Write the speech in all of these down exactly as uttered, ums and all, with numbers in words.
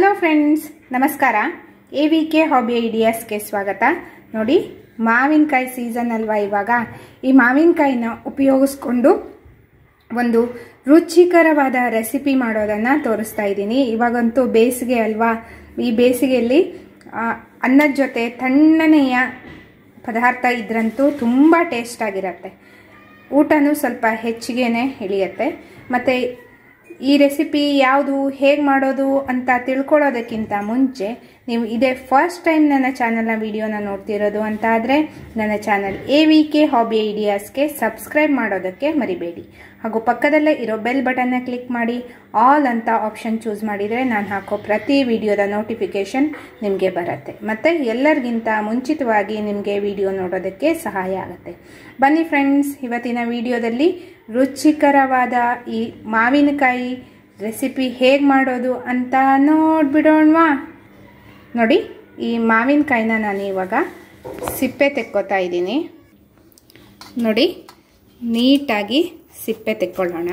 Hello friends, ನಮಸ್ಕಾರ. A V K hobby ಐಡಿಯಾಸ್ಗೆ ಸ್ವಾಗತ. ನೋಡಿ, ಮಾವಿನಕಾಯಿ ಸೀಸನ್ ಅಲ್ವಾ ಇವಾಗ. ಈ ಮಾವಿನಕಾಯಿನ ಉಪಯೋಗಿಸ್ಕೊಂಡು ಒಂದು ರುಚಿಕರವಾದ ರೆಸಿಪಿ ಮಾಡೋದನ್ನು ತೋರಿಸ್ತಾ ಇದ್ದೀನಿ. ಇವಾಗಂತೂ ಬೇಸಿಗೆ ಅಲ್ವಾ. ಈ ಬೇಸಿಗೆಯಲ್ಲಿ ಅನ್ನದ ಜೊತೆ ತಣ್ಣನೆಯ ಪದಾರ್ಥ ಇದ್ರಂತೂ ತುಂಬ ಟೇಸ್ಟ್ ಆಗಿರುತ್ತೆ. ಊಟನೂ ಸ್ವಲ್ಪ ಹೆಚ್ಚಿಗೆನೇ ಇಳಿಯುತ್ತೆ. ಮತ್ತು ಈ ರೆಸಿಪಿ ಯಾವುದು, ಹೇಗೆ ಮಾಡೋದು ಅಂತ ತಿಳ್ಕೊಳ್ಳೋದಕ್ಕಿಂತ ಮುಂಚೆ ನೀವು ಇದೇ ಫಸ್ಟ್ ಟೈಮ್ ನನ್ನ ಚಾನಲ್ನ ವಿಡಿಯೋನ ನೋಡ್ತಿರೋದು ಅಂತ ಆದರೆ ನನ್ನ channel A V K hobby ಐಡಿಯಾಸ್ಗೆ ಸಬ್ಸ್ಕ್ರೈಬ್ ಮಾಡೋದಕ್ಕೆ ಮರಿಬೇಡಿ. ಹಾಗೂ ಪಕ್ಕದಲ್ಲೇ ಇರೋ ಬೆಲ್ ಬಟನ್ನ ಕ್ಲಿಕ್ ಮಾಡಿ ಆಲ್ ಅಂತ ಆಪ್ಷನ್ ಚೂಸ್ ಮಾಡಿದರೆ ನಾನು ಹಾಕೋ ಪ್ರತಿ ವಿಡಿಯೋದ ನೋಟಿಫಿಕೇಷನ್ ನಿಮಗೆ ಬರುತ್ತೆ. ಮತ್ತು ಎಲ್ಲರಿಗಿಂತ ಮುಂಚಿತವಾಗಿ ನಿಮಗೆ ವಿಡಿಯೋ ನೋಡೋದಕ್ಕೆ ಸಹಾಯ ಆಗುತ್ತೆ. ಬನ್ನಿ ಫ್ರೆಂಡ್ಸ್, ಇವತ್ತಿನ ವಿಡಿಯೋದಲ್ಲಿ ರುಚಿಕರವಾದ ಈ ಮಾವಿನಕಾಯಿ ರೆಸಿಪಿ ಹೇಗೆ ಮಾಡೋದು ಅಂತ ನೋಡ್ಬಿಡೋಣವಾ. ನೋಡಿ, ಈ ಮಾವಿನಕಾಯಿನ ನಾನು ಇವಾಗ ಸಿಪ್ಪೆ ತೆಕ್ಕೋತಾ ಇದ್ದೀನಿ. ನೋಡಿ, ನೀಟಾಗಿ ಸಿಪ್ಪೆ ತೆಕ್ಕೊಳ್ಳೋಣ.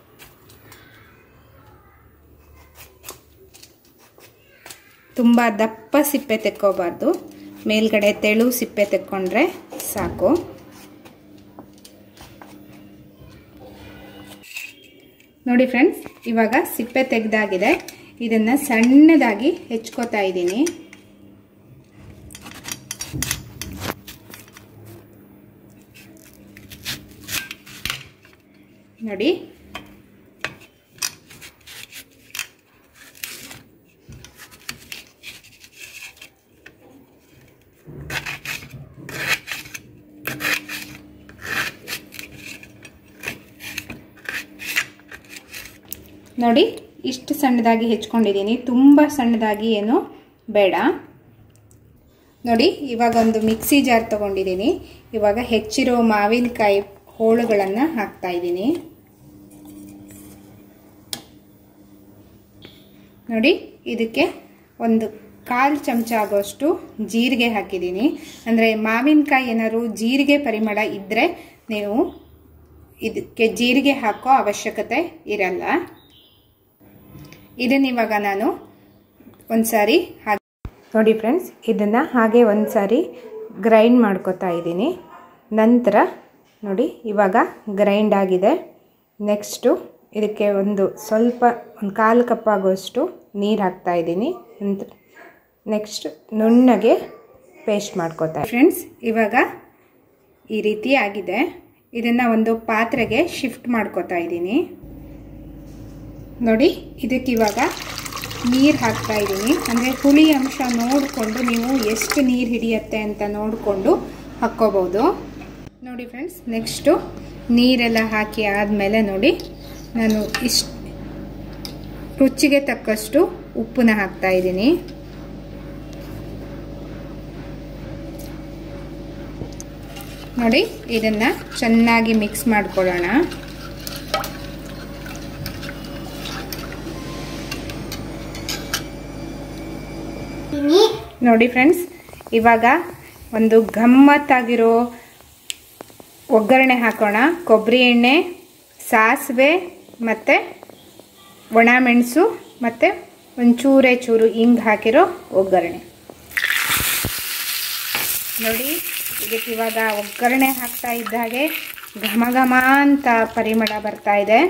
ತುಂಬ ದಪ್ಪ ಸಿಪ್ಪೆ ತೆಕ್ಕೋಬಾರ್ದು, ಮೇಲ್ಗಡೆ ತೆಳು ಸಿಪ್ಪೆ ತೆಕ್ಕೊಂಡ್ರೆ ಸಾಕು. ನೋಡಿ ಫ್ರೆಂಡ್ಸ್, ಇವಾಗ ಸಿಪ್ಪೆ ತೆಗೆದಾಗಿದೆ. ಇದನ್ನು ಸಣ್ಣದಾಗಿ ಹೆಚ್ಕೋತಾ ಇದ್ದೀನಿ. ನೋಡಿ, ನೋಡಿ ಇಷ್ಟು ಸಣ್ಣದಾಗಿ ಹೆಚ್ಕೊಂಡಿದ್ದೀನಿ. ತುಂಬ ಸಣ್ಣದಾಗಿ ಏನು ಬೇಡ. ನೋಡಿ, ಇವಾಗ ಒಂದು ಮಿಕ್ಸಿ ಜಾರ್ ತಗೊಂಡಿದ್ದೀನಿ. ಇವಾಗ ಹೆಚ್ಚಿರೋ ಮಾವಿನಕಾಯಿ ಹೋಳುಗಳನ್ನು ಹಾಕ್ತಾ ಇದ್ದೀನಿ. ನೋಡಿ, ಇದಕ್ಕೆ ಒಂದು ಕಾಲು ಚಮಚ ಆಗೋಷ್ಟು ಜೀರಿಗೆ ಹಾಕಿದ್ದೀನಿ. ಅಂದರೆ ಮಾವಿನಕಾಯಿ ಏನಾದ್ರು ಜೀರಿಗೆ ಪರಿಮಳ ಇದ್ದರೆ ನೀವು ಇದಕ್ಕೆ ಜೀರಿಗೆ ಹಾಕೋ ಅವಶ್ಯಕತೆ ಇರಲ್ಲ. ಇದನ್ನ ಇವಾಗ ನಾನು ಒಂದ್ಸಾರಿ ಹಾಗೆ ನೋಡಿ ಫ್ರೆಂಡ್ಸ್, ಇದನ್ನು ಹಾಗೆ ಒಂದ್ಸಾರಿ ಗ್ರೈಂಡ್ ಮಾಡ್ಕೊತಾ ಇದ್ದೀನಿ. ನಂತರ ನೋಡಿ, ಇವಾಗ ಗ್ರೈಂಡ್ ಆಗಿದೆ. ನೆಕ್ಸ್ಟು ಇದಕ್ಕೆ ಒಂದು ಸ್ವಲ್ಪ ಒಂದು ಕಾಲು ಕಪ್ ಆಗೋಷ್ಟು ನೀರು ಹಾಕ್ತಾ ಇದ್ದೀನಿ. ನಂತರ ನೆಕ್ಸ್ಟ್ ನುಣ್ಣಗೆ ಪೇಸ್ಟ್ ಮಾಡ್ಕೊತಾ ಫ್ರೆಂಡ್ಸ್. ಇವಾಗ ಈ ರೀತಿ ಆಗಿದೆ. ಇದನ್ನು ಒಂದು ಪಾತ್ರೆಗೆ ಶಿಫ್ಟ್ ಮಾಡ್ಕೊತಾ ಇದ್ದೀನಿ. ನೋಡಿ, ಇದಕ್ಕೆ ಇವಾಗ ನೀರು ಹಾಕ್ತಾ ಇದ್ದೀನಿ. ಅಂದರೆ ಹುಳಿ ಅಂಶ ನೋಡಿಕೊಂಡು ನೀವು ಎಷ್ಟು ನೀರು ಹಿಡಿಯುತ್ತೆ ಅಂತ ನೋಡಿಕೊಂಡು ಹಾಕ್ಕೋಬೋದು. ನೋಡಿ ಫ್ರೆಂಡ್ಸ್, ನೆಕ್ಸ್ಟು ನೀರೆಲ್ಲ ಹಾಕಿ ಆದಮೇಲೆ ನೋಡಿ, ನಾನು ಇಷ್ಟು ರುಚಿಗೆ ತಕ್ಕಷ್ಟು ಉಪ್ಪನ್ನ ಹಾಕ್ತಾ ಇದ್ದೀನಿ. ನೋಡಿ, ಇದನ್ನು ಚೆನ್ನಾಗಿ ಮಿಕ್ಸ್ ಮಾಡ್ಕೊಳ್ಳೋಣ. ನೋಡಿ ಫ್ರೆಂಡ್ಸ್, ಇವಾಗ ಒಂದು ಗಮ್ಮತ್ತಾಗಿರೋ ಒಗ್ಗರಣೆ ಹಾಕೋಣ. ಕೊಬ್ಬರಿ ಎಣ್ಣೆ, ಸಾಸಿವೆ ಮತ್ತು ಒಣಮೆಣಸು ಮತ್ತು ಒಂಚೂರೇ ಚೂರು ಹಿಂಗೆ ಹಾಕಿರೋ ಒಗ್ಗರಣೆ. ನೋಡಿ, ಇದಕ್ಕೆ ಇವಾಗ ಒಗ್ಗರಣೆ ಹಾಕ್ತಾ ಇದ್ದಾಗೆ ಘಮ ಘಮ ಅಂತ ಪರಿಮಳ ಬರ್ತಾ ಇದೆ.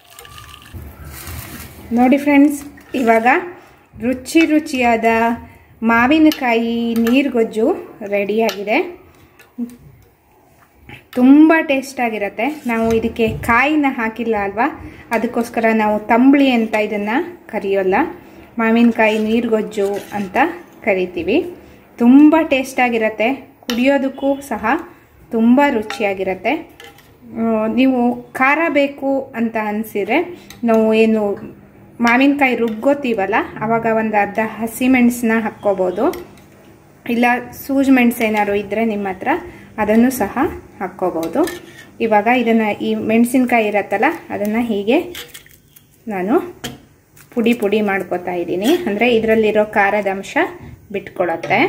ನೋಡಿ ಫ್ರೆಂಡ್ಸ್, ಇವಾಗ ರುಚಿ ರುಚಿಯಾದ ಮಾವಿನಕಾಯಿ ನೀರುಗೊಜ್ಜು ರೆಡಿಯಾಗಿದೆ. ತುಂಬ ಟೇಸ್ಟಾಗಿರುತ್ತೆ. ನಾವು ಇದಕ್ಕೆ ಕಾಯಿನ ಹಾಕಿಲ್ಲ ಅಲ್ವಾ, ಅದಕ್ಕೋಸ್ಕರ ನಾವು ತಂಬಳಿ ಅಂತ ಇದನ್ನು ಕರೆಯೋಲ್ಲ, ಮಾವಿನಕಾಯಿ ನೀರುಗೊಜ್ಜು ಅಂತ ಕರಿತೀವಿ. ತುಂಬ ಟೇಸ್ಟಾಗಿರುತ್ತೆ. ಕುಡಿಯೋದಕ್ಕೂ ಸಹ ತುಂಬ ರುಚಿಯಾಗಿರುತ್ತೆ. ನೀವು ಖಾರ ಬೇಕು ಅಂತ ಅನಿಸಿದರೆ ನಾವು ಏನು ಮಾವಿನಕಾಯಿ ರುಬ್ಕೋತೀವಲ್ಲ, ಆವಾಗ ಒಂದು ಅರ್ಧ ಹಸಿಮೆಣಸನ್ನ ಹಾಕ್ಕೋಬೋದು. ಇಲ್ಲ ಸೂಜಿ ಮೆಣಸು ಏನಾದ್ರು ಇದ್ದರೆ ನಿಮ್ಮ ಹತ್ರ ಅದನ್ನು ಸಹ ಹಾಕ್ಕೋಬೋದು. ಇವಾಗ ಇದನ್ನು ಈ ಮೆಣಸಿನ್ಕಾಯಿ ಇರತ್ತಲ್ಲ, ಅದನ್ನು ಹೀಗೆ ನಾನು ಪುಡಿ ಪುಡಿ ಮಾಡ್ಕೋತಾ ಇದ್ದೀನಿ. ಅಂದರೆ ಇದರಲ್ಲಿರೋ ಖಾರದ ಅಂಶ ಬಿಟ್ಕೊಳತ್ತೆ.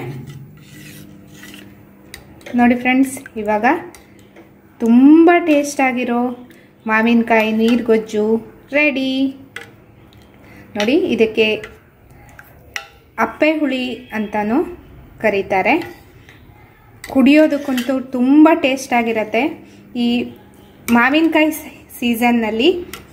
ನೋಡಿ ಫ್ರೆಂಡ್ಸ್, ಇವಾಗ ತುಂಬ ಟೇಸ್ಟಾಗಿರೋ ಮಾವಿನಕಾಯಿ ನೀರುಗೊಜ್ಜು ರೆಡಿ. ನೋಡಿ, ಇದಕ್ಕೆ ಅಪ್ಪೆ ಹುಳಿ ಅಂತಲೂ ಕರೀತಾರೆ. ಕುಡಿಯೋದಕ್ಕಂತೂ ತುಂಬ ಟೇಸ್ಟ್ ಆಗಿರುತ್ತೆ. ಈ ಮಾವಿನಕಾಯಿ ಸೀಸನ್ನಲ್ಲಿ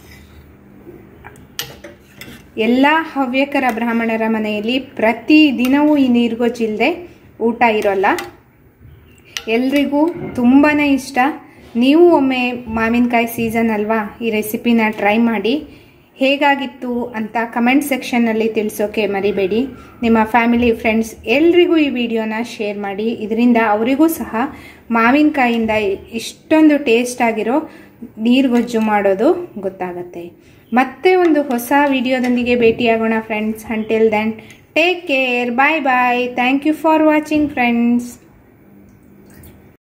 ಎಲ್ಲ ಹವ್ಯಕರ ಬ್ರಾಹ್ಮಣರ ಮನೆಯಲ್ಲಿ ಪ್ರತಿ ದಿನವೂ ಈ ನೀರುಗೊಜ್ಜಿಲ್ಲದೆ ಊಟ ಇರೋಲ್ಲ. ಎಲ್ರಿಗೂ ತುಂಬಾ ಇಷ್ಟ. ನೀವು ಒಮ್ಮೆ ಮಾವಿನಕಾಯಿ ಸೀಸನ್ ಅಲ್ವಾ, ಈ ರೆಸಿಪಿನ ಟ್ರೈ ಮಾಡಿ. ಹೇಗಾಗಿತ್ತು ಅಂತ ಕಮೆಂಟ್ ಸೆಕ್ಷನ್ನಲ್ಲಿ ತಿಳಿಸೋಕೆ ಮರಿಬೇಡಿ. ನಿಮ್ಮ ಫ್ಯಾಮಿಲಿ ಫ್ರೆಂಡ್ಸ್ ಎಲ್ರಿಗೂ ಈ ವಿಡಿಯೋನ ಶೇರ್ ಮಾಡಿ. ಇದರಿಂದ ಅವರಿಗೂ ಸಹ ಮಾವಿನಕಾಯಿಂದ ಇಷ್ಟೊಂದು ಟೇಸ್ಟ್ ಆಗಿರೋ ನೀರುಗೊಜ್ಜು ಮಾಡೋದು ಗೊತ್ತಾಗುತ್ತೆ. ಮತ್ತೆ ಒಂದು ಹೊಸ ವಿಡಿಯೋದೊಂದಿಗೆ ಭೇಟಿಯಾಗೋಣ friends. Until then take care, bye bye. Thank you for watching friends.